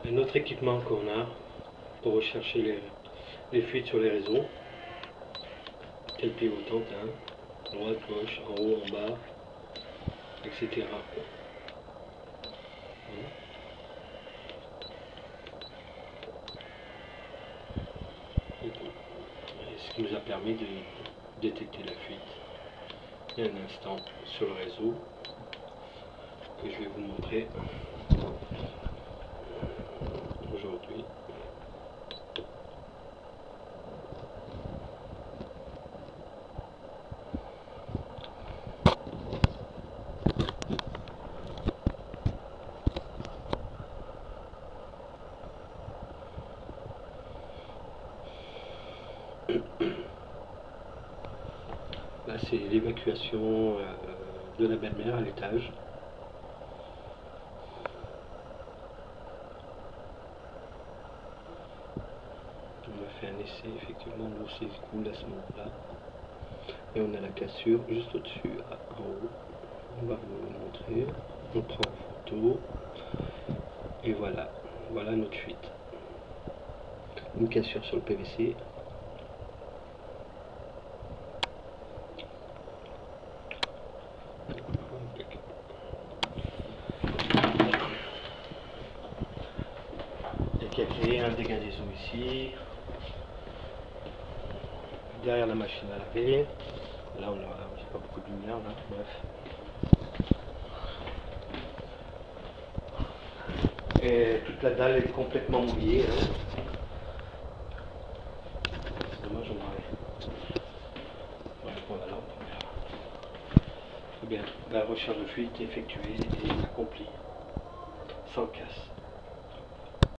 Un autre équipement qu'on a pour rechercher les fuites sur les réseaux, telle pivotante, hein, droite, gauche, en haut, en bas, etc. Voilà. Et ce qui nous a permis de détecter la fuite il y a un instant sur le réseau que je vais vous montrer aujourd'hui. Là, c'est l'évacuation de la belle-mère à l'étage. On a fait un essai, effectivement, l'eau s'écoule à ce moment-là. Et on a la cassure juste au-dessus, en haut. On va vous le montrer. On prend en photo. Et voilà. Voilà notre fuite. Une cassure sur le PVC. Et qui a créé un dégât des eaux ici. Derrière la machine à laver. Là, on n'a pas beaucoup de lumière, là. Bref. Et toute la dalle est complètement mouillée. Hein. C'est dommage, on aurait. Ouais, bon, la lampe. Très bien. La recherche de fuite effectuée et accomplie. Sans casse.